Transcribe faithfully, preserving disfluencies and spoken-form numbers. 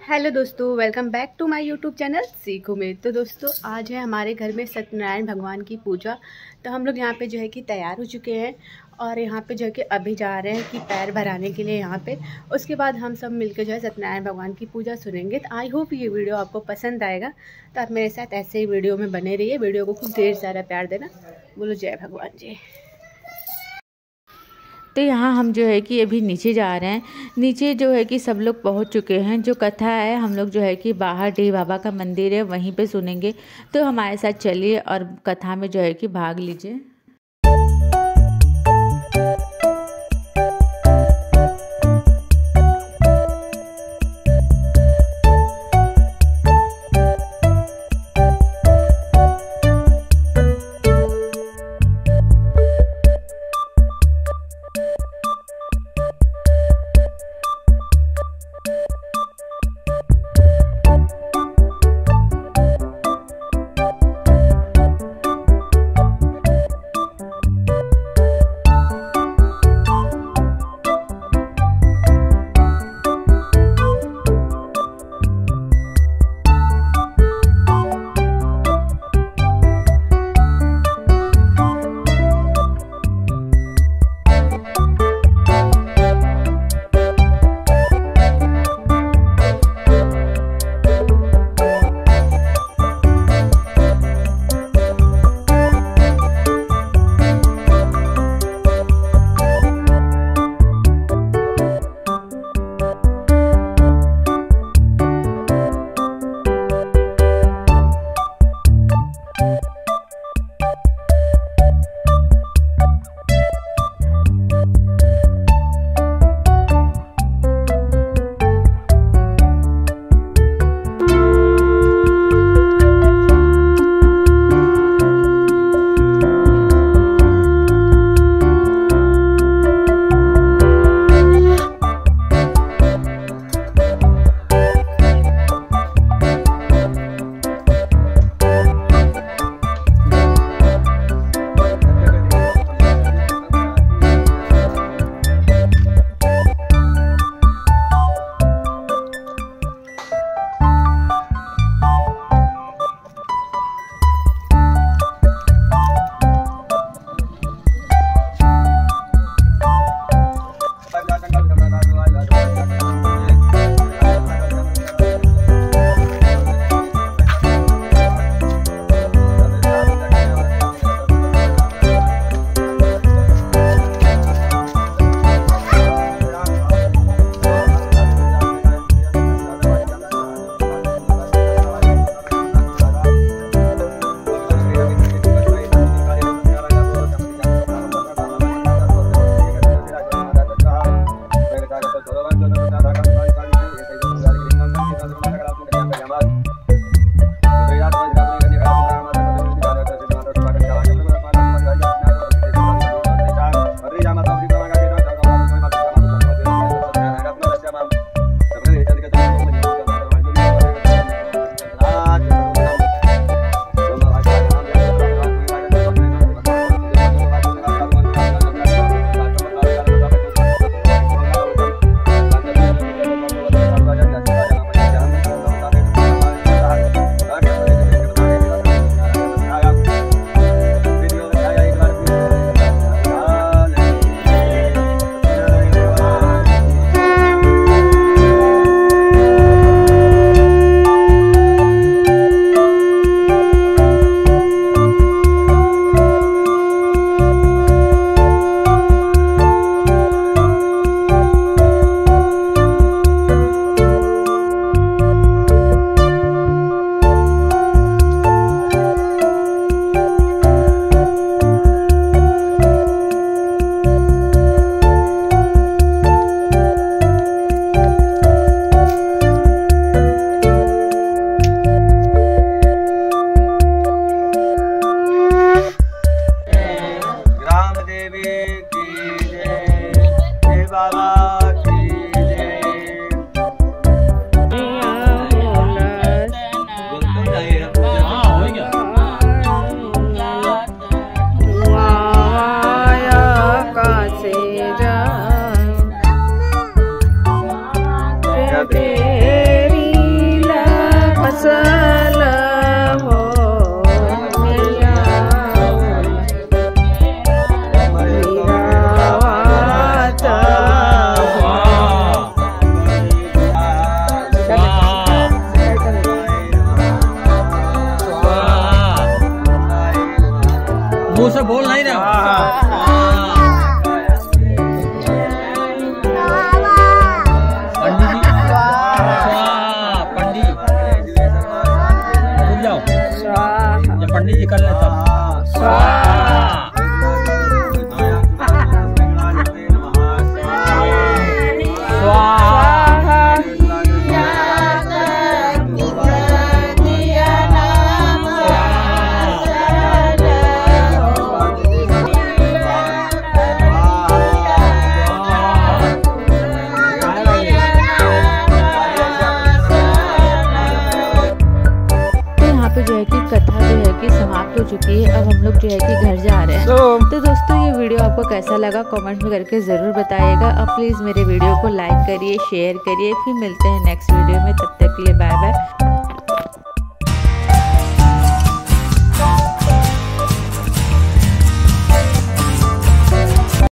Hello दोस्तों, welcome back to my YouTube channel Seekho में। तो दोस्तों आज है हमारे घर में सत्यनारायण भगवान की पूजा। तो हम लोग यहाँ पे जो है कि तैयार हो चुके हैं और यहाँ पे जो है कि अभी जा रहे हैं कि पैर भराने के लिए यहाँ पे। उसके बाद हम सब मिलकर जो है सत्यनारायण भगवान की पूजा सुनेंगे। तो आई होप ये वीडियो आपको पसंद आएगा, तो आप मेरे साथ ऐसे ही वीडियो में बने रहिए। वीडियो को खूब ढेर सारा प्यार देना। बोलो जय भगवान जी। तो यहाँ हम जो है कि अभी नीचे जा रहे हैं। नीचे जो है कि सब लोग पहुँच चुके हैं। जो कथा है हम लोग जो है कि बाहर डी बाबा का मंदिर है वहीं पे सुनेंगे। तो हमारे साथ चलिए और कथा में जो है कि भाग लीजिए। तेरी सल हो मैया मीरावत मुंह से बोल नहीं रहा। पंडित जी पंडित रुक जाओ, जब पंडित जी कर ले तब जो है कि कथा जो है कि समाप्त हो चुकी है। अब हम लोग जो है कि घर जा रहे हैं। तो दोस्तों ये वीडियो आपको कैसा लगा कमेंट में करके ज़रूर बताइएगा। अब प्लीज़ मेरे वीडियो को लाइक करिए, शेयर करिए। फिर मिलते हैं नेक्स्ट वीडियो में, तब तक के लिए बाय बाय।